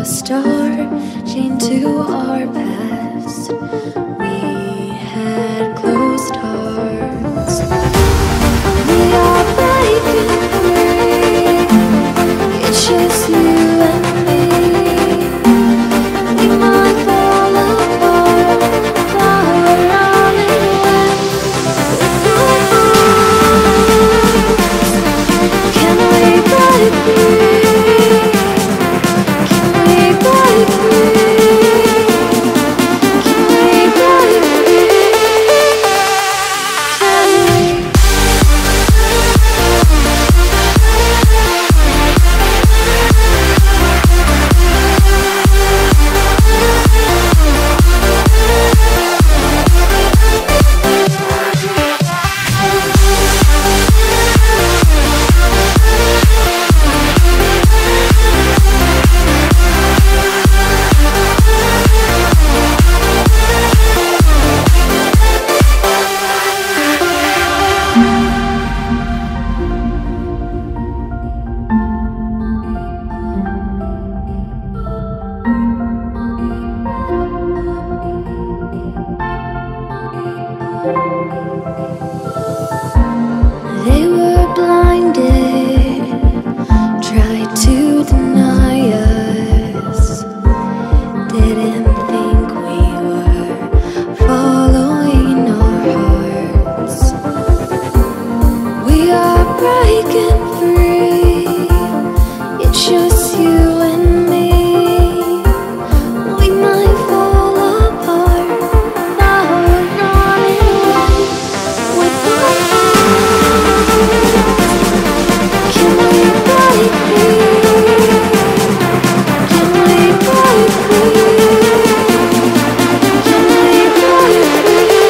star chained to our past. We had closed hearts. We are breaking free. It's just you and me. We might fall apart, flower running wet with our hearts. Can we break free? They were blinded, tried to deny us, didn't think we were following our hearts. We are breaking free, it's just you and me. We might fall apart, now we're running away with our hearts. Can we break free? Can we break free? Can we break free?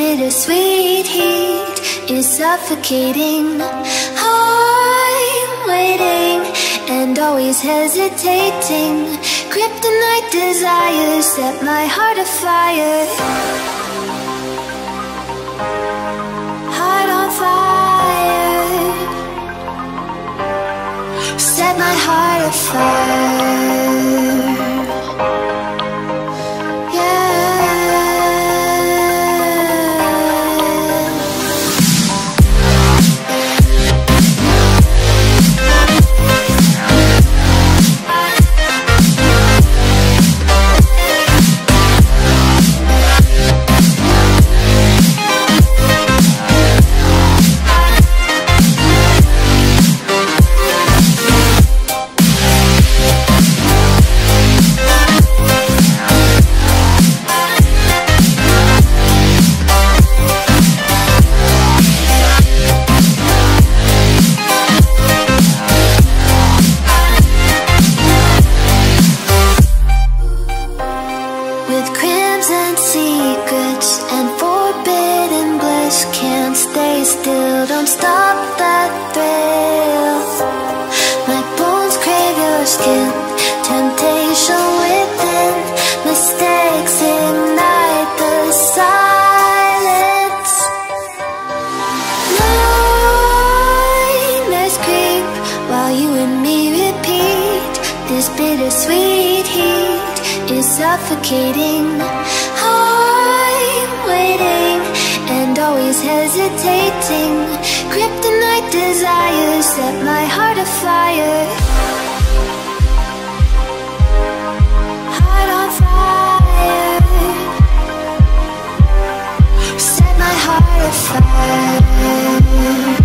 bittersweet heat is suffocating. I'm waiting and always hesitating. Kryptonite desires set my heart afire. Heart on fire. Set my heart afire. Still, don't stop that thrill. My bones crave your skin. Temptation within. Mistakes ignite the silence. Nightmares creep while you and me repeat. This bittersweet heat is suffocating. I'm waiting and always hesitating. Kryptonite desires set my heart afire. Heart on fire. Set my heart afire.